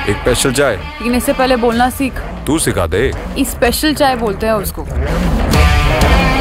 एक स्पेशल चाय। पीने से पहले बोलना सीख। तू सिखा दे। स्पेशल चाय बोलते हैं उसको।